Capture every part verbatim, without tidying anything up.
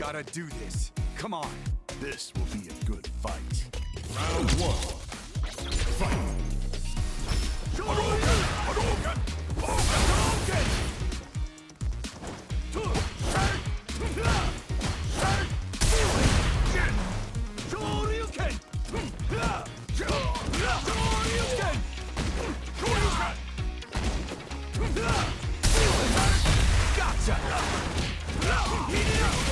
gotta do this. Come on. This will be a good fight. Round one. Fight. Hadouken! Hadouken! Hadouken! Shoryuken! Shoryuken! Gotcha! Heat it up!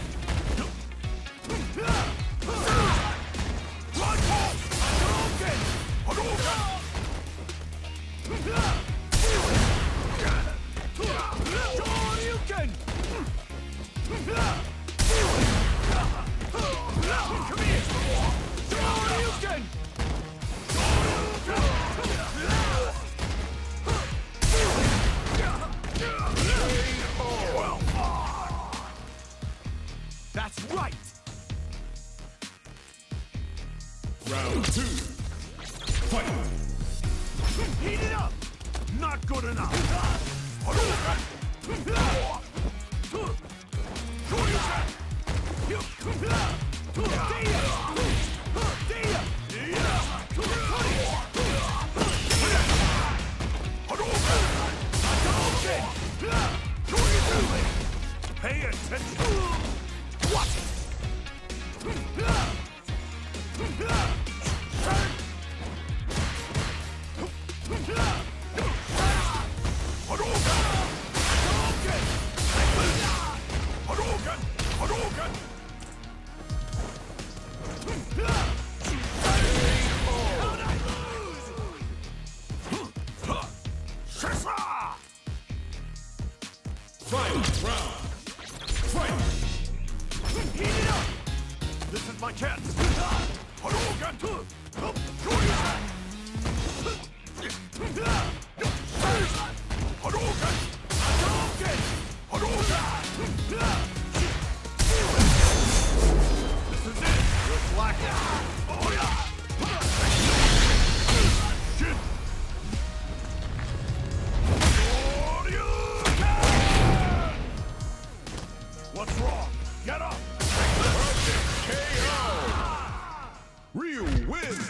Hadouken! Hadouken! Shoryuken! Come here! Shoryuken! Well fought! That's right! Round two. Fight. Heat it up! Not good enough! Hadouken! Shoryuken! Pay attention! Watch it! Hadouken! Hadouken! Final round. Fight. Heat it up! This is my chance! Hadouken! Shoryuken! Hadouken! Hadouken! Hadouken! This is it! You're slacking! Oh yeah! Shit! Shoryuken! What's wrong? Get up! K O. Ryu wins.